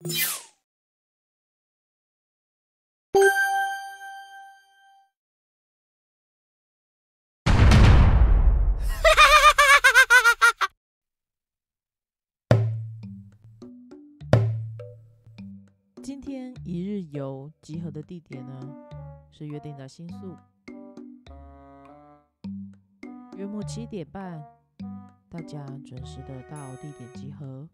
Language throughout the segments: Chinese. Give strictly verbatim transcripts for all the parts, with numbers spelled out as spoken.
今天一日游集合的地点呢，是约定在新宿，约莫七点半，大家准时的到地点集合。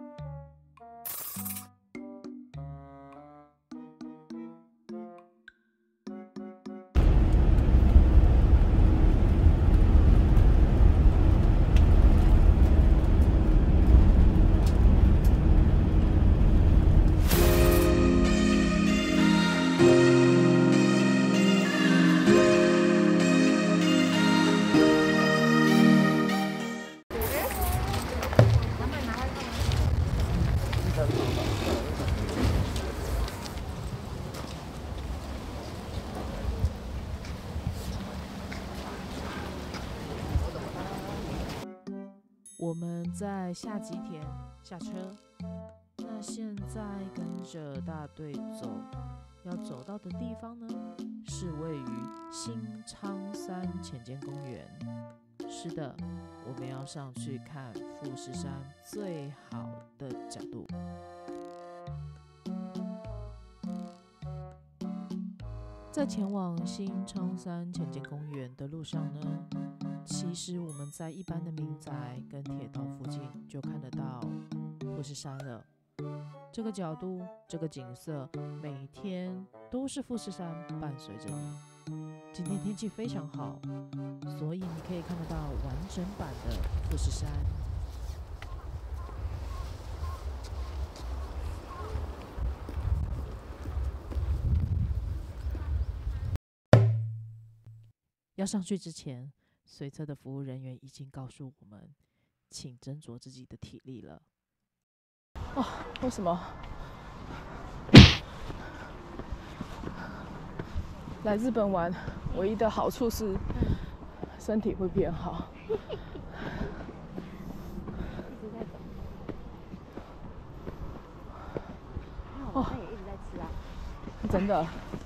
我们在下吉田下车，那现在跟着大队走，要走到的地方呢，是位于新昌山浅间公园。是的，我们要上去看富士山最好的角度。在前往新昌山浅间公园的路上呢，其实我们在一般的民宅跟铁道附近就看得到富士山了。这个角度，这个景色，每天都是富士山伴随着你。今天天气非常好，所以你可以看得到完整版的富士山。要上去之前，随车的服务人员已经告诉我们，请斟酌自己的体力了。 哦，为什么来日本玩唯一的好处是身体会变好？ 哦，他也一直在吃啊， 真的。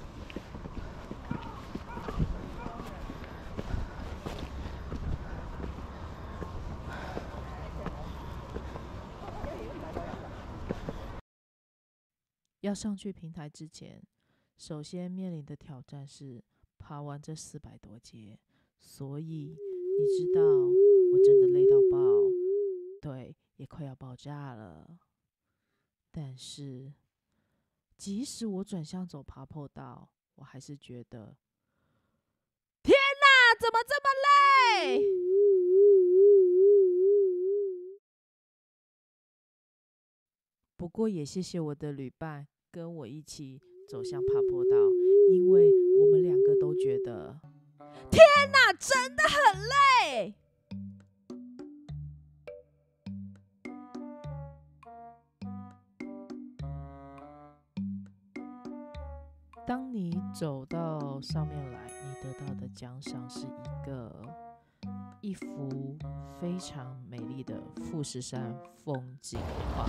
要上去平台之前，首先面临的挑战是爬完这四百多阶，所以你知道我真的累到爆，对，也快要爆炸了。但是，即使我转向走爬坡道，我还是觉得，天哪，怎么这么累？不过也谢谢我的旅伴跟我一起走向爬坡道，因为我们两个都觉得，天哪，真的很累。当你走到上面来，你得到的奖赏是一个一幅非常美丽的富士山风景画。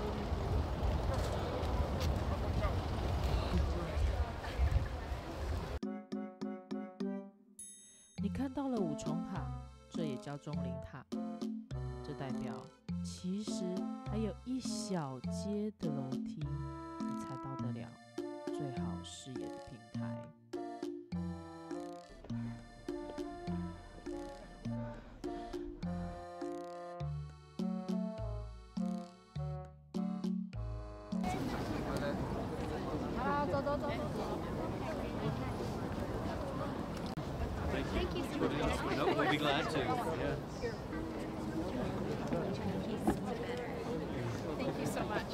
你看到了五重塔，这也叫钟灵塔，这代表其实还有一小阶的楼梯，你才到得了最好视野的平台。 好，走走走走走。Thank you so much. No, we'll be glad to. Yeah. Thank you so much.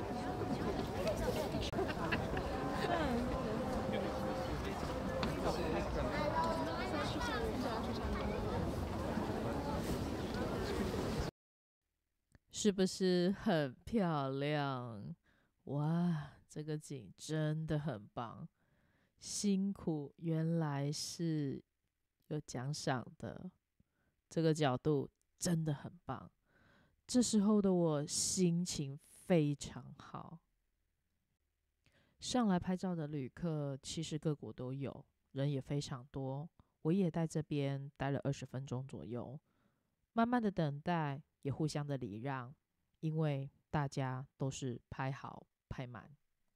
是不是很漂亮？哇，这个景真的很棒。辛苦原来是有奖赏的，这个角度真的很棒。这时候的我心情非常好， 上来拍照的旅客其实各国都有，人也非常多。我也在这边待了二十分钟左右，慢慢的等待，也互相的礼让，因为大家都是拍好拍满。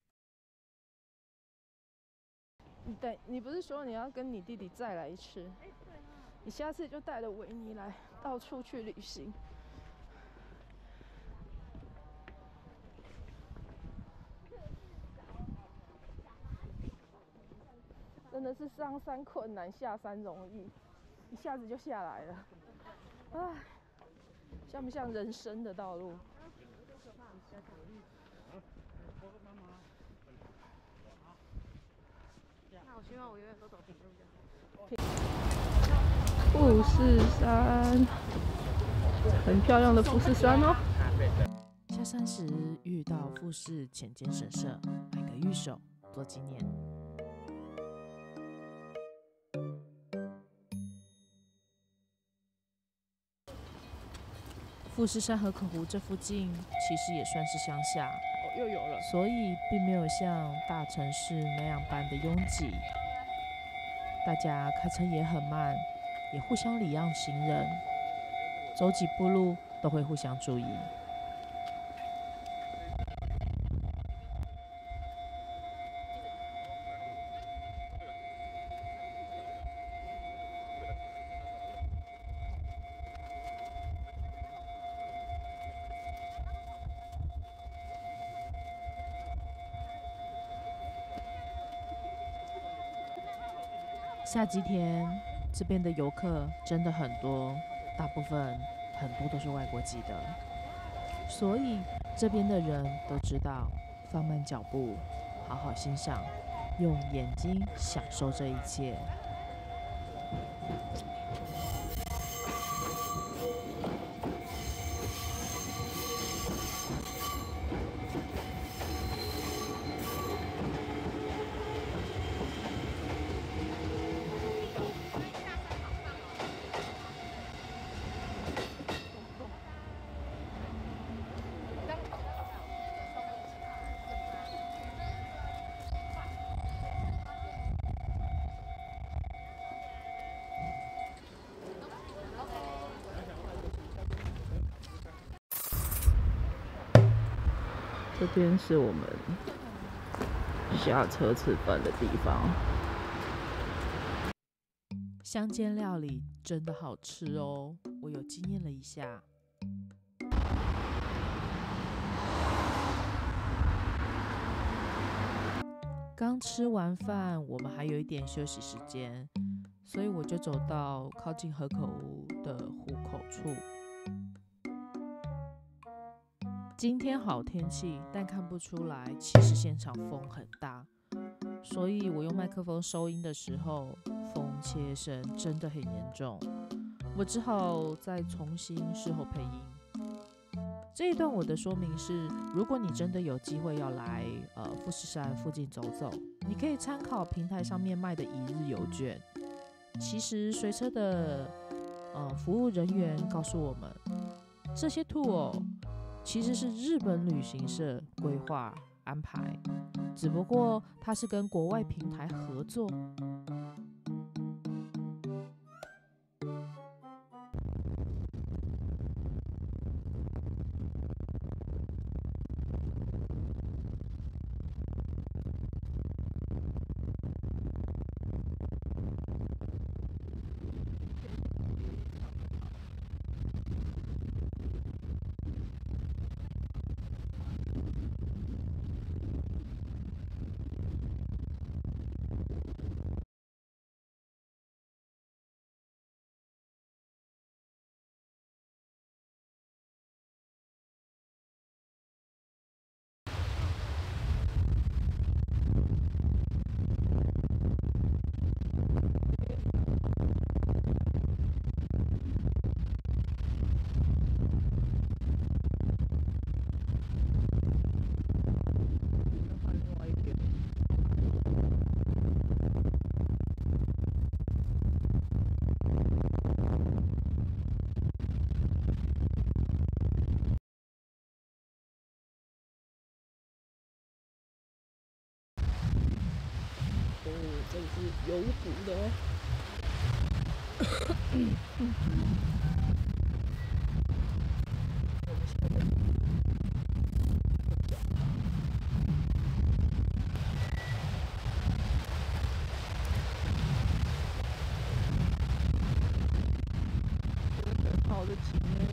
你等，你不是说你要跟你弟弟再来一次？你下次就带着维尼来到处去旅行。真的是上山困难，下山容易，一下子就下来了。唉，像不像人生的道路？ 那我希望我永远都走平路就好。 富士山，很漂亮的富士山哦。 下山时遇到富士浅间神社，买个玉手做纪念。富士山河口湖这附近其实也算是乡下， 哦，又有了。 所以并没有像大城市那样般的拥挤。大家开车也很慢，也互相礼让行人，走几步路都会互相注意。夏季天，这边的游客真的很多，大部分很多都是外国籍的，所以这边的人都知道放慢脚步，好好欣赏，用眼睛享受这一切。 这边是我们下车吃饭的地方。 乡间料理真的好吃哦，我有经验了一下。刚吃完饭，我们还有一点休息时间，所以我就走到靠近河口湖的湖口处。今天好天气，但看不出来，其实现场风很大，所以我用麦克风收音的时候，风切声真的很严重，我只好再重新事后配音。这一段我的说明是，如果你真的有机会要来呃富士山附近走走，你可以参考平台上面卖的一日游券。其实随车的呃服务人员告诉我们，这些 tour 其实是日本旅行社规划安排，只不过它是跟国外平台合作。 有骨的哦。很好的景耶。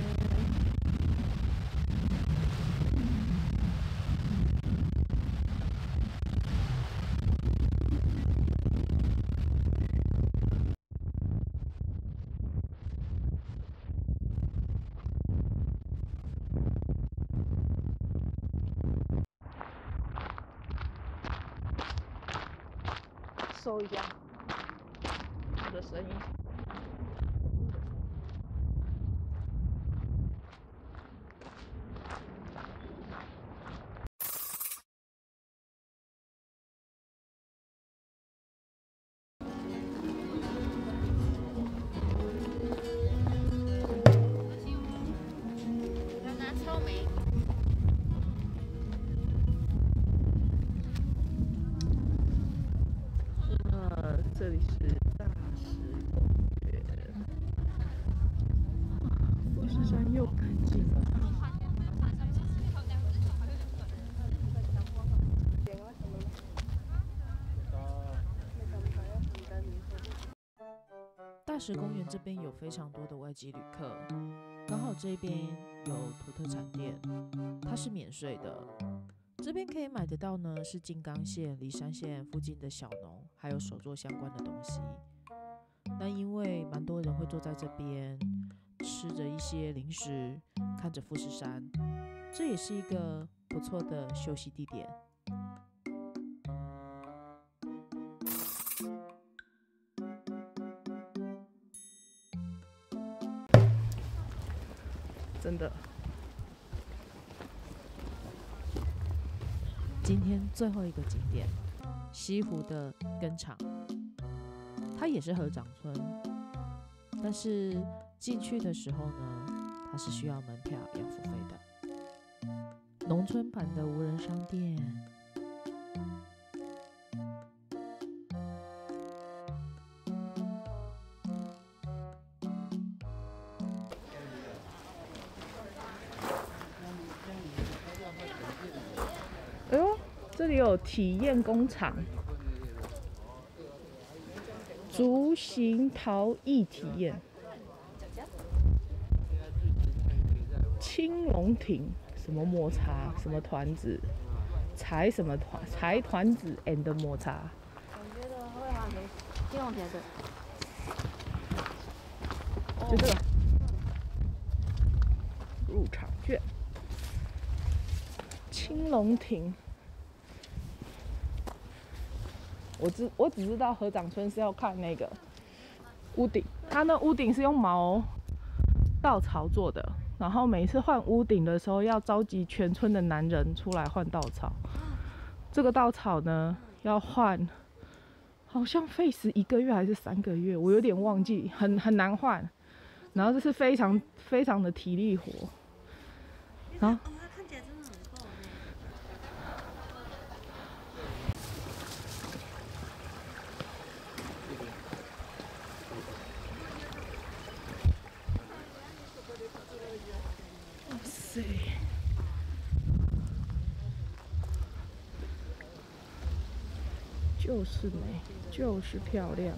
收一下我的声音。 要拿草莓。 呃，这里是大石公园，富士山又干净了。 大石公园这边有非常多的外籍旅客，刚好这边有土特产店，它是免税的。这边可以买得到呢，是静冈县、梨山县附近的小农，还有手作相关的东西。那因为蛮多人会坐在这边，吃着一些零食，看着富士山，这也是一个不错的休息地点。 真的。 今天最后一个景点，西湖的耕场，它也是合掌村，但是进去的时候呢，它是需要门票要付费的。农村版的无人商店。 哎呦，这里有体验工厂，竹形陶艺体验，青龙亭，什么抹茶，什么团子，柴什么团，柴团子 and 抹茶。 我觉得会好没青龙田的。 就这个入场券，青龙亭。我知我只知道合掌村是要看那个屋顶，它那屋顶是用毛稻草做的，然后每次换屋顶的时候要召集全村的男人出来换稻草。这个稻草呢要换，好像费时一个月还是三个月，我有点忘记，很很难换。然后这是非常非常的体力活，然后。 看起来真的很够哇塞！就是美，就是漂亮。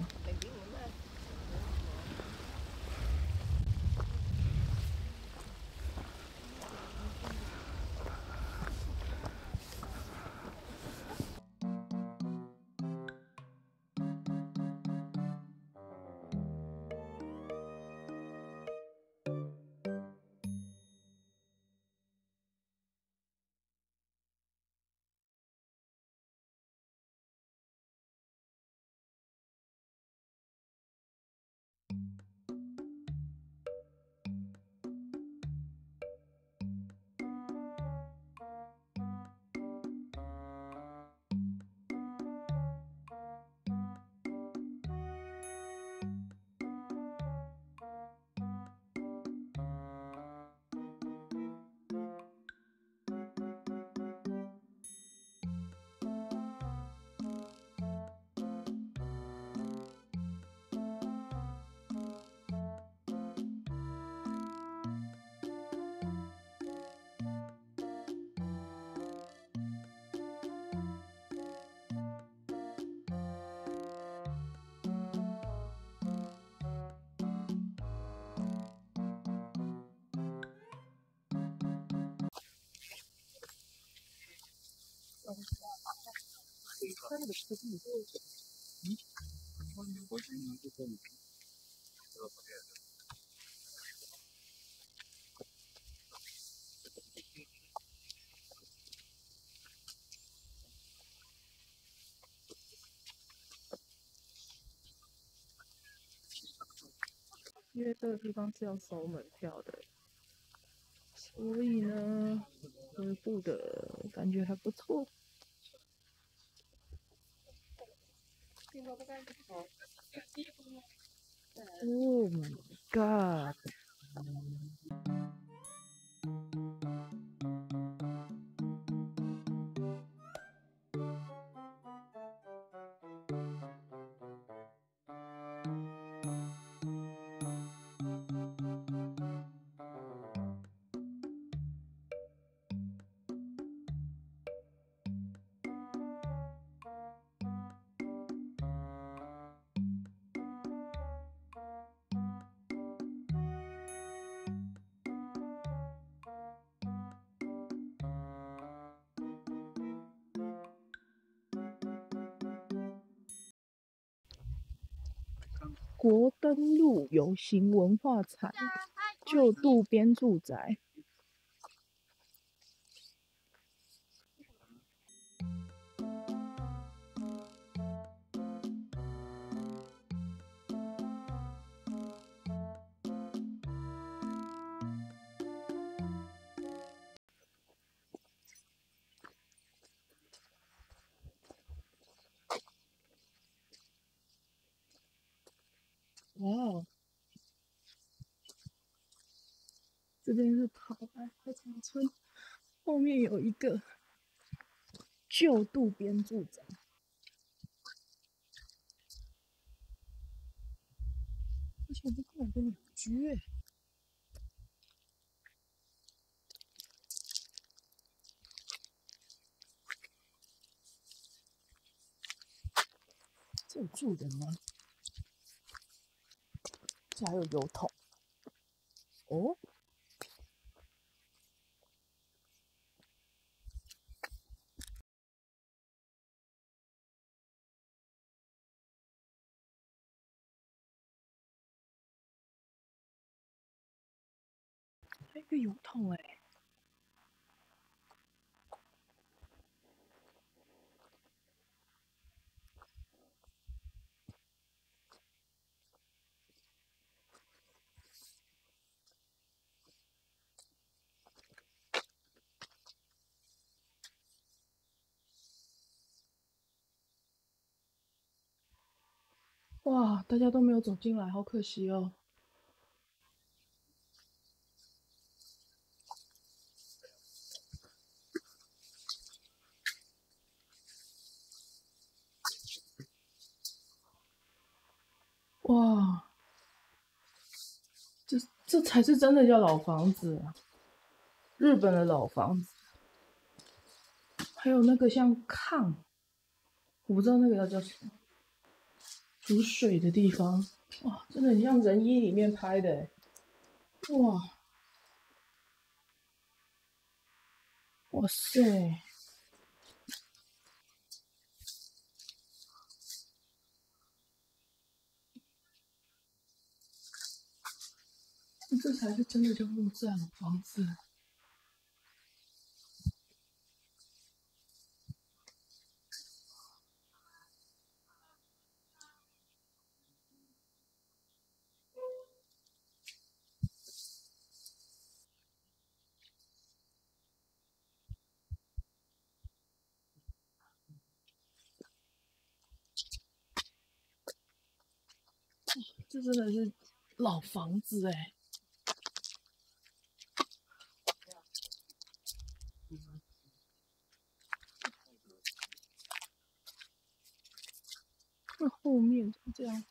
因为这个地方是要收门票的，所以呢，回顾的感觉还不错。Oh my god！国登路有形文化财，旧渡边住宅。哇哦！这边是桃白合掌村，后面有一个旧渡边住宅，而且这边有个鸟居哎。这有住人吗？这还有油桶哦。还有一个油桶哎。哇，大家都没有走进来，好可惜哦。哇，这这才是真的叫老房子啊，日本的老房子。还有那个像炕，我不知道那个要叫什么，煮水的地方。哇，真的很像人医里面拍的欸。哇，哇塞！这才是真的叫木质老房子。这真的是老房子哎。那后面就这样。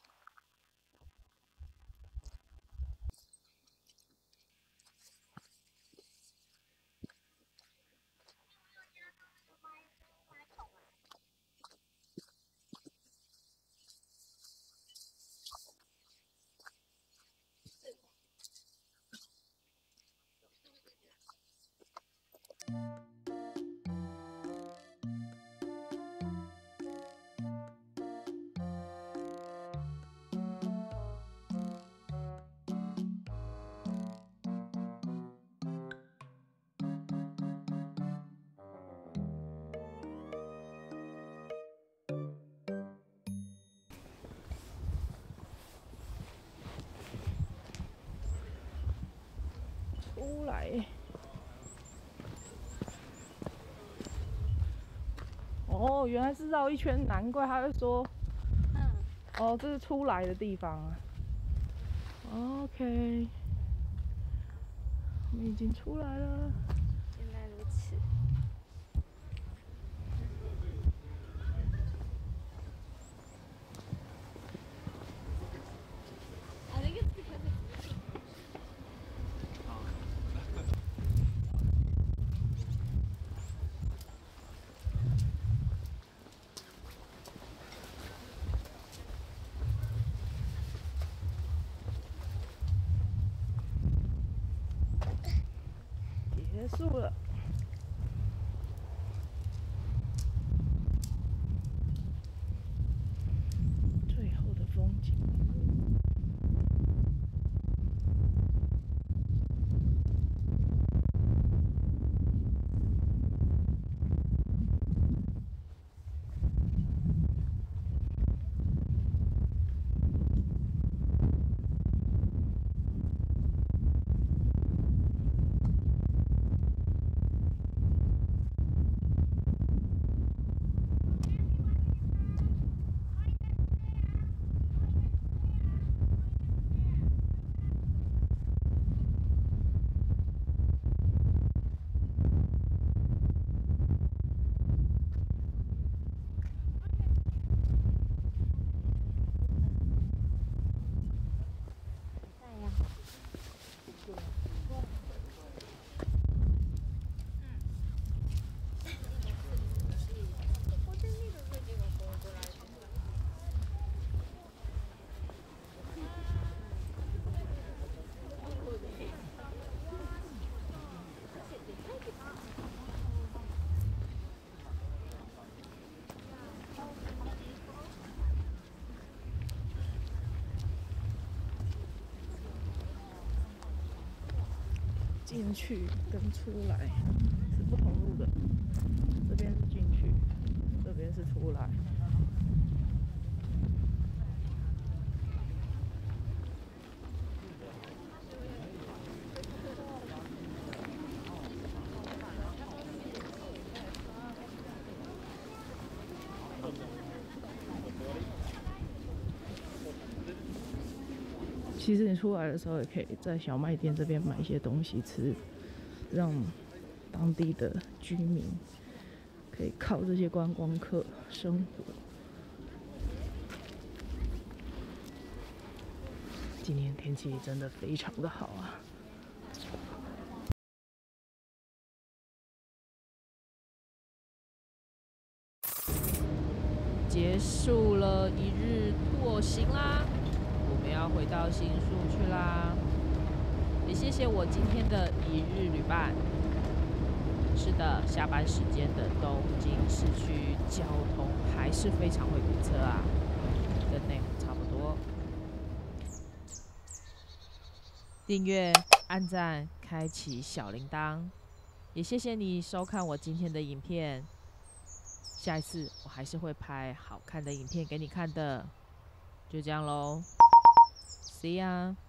出来。哦，原来是绕一圈，难怪他会说， 嗯， 哦，这是出来的地方啊。OK， 我们已经出来了。 原来如此。 结束了。最后的风景。进去跟出来是不同路的，这边是进去，这边是出来。其实你出来的时候，也可以在小卖店这边买一些东西吃，让当地的居民可以靠这些观光客生活。今天天气真的非常的好啊！ 结束了一日拓行啦，我们要回到新宿去啦。也谢谢我今天的一日旅伴。是的，下班时间的东京市区交通还是非常会堵车啊，跟内湖差不多。订阅、按赞、开启小铃铛，也谢谢你收看我今天的影片。下一次我还是会拍好看的影片给你看的，就这样咯 ，See ya。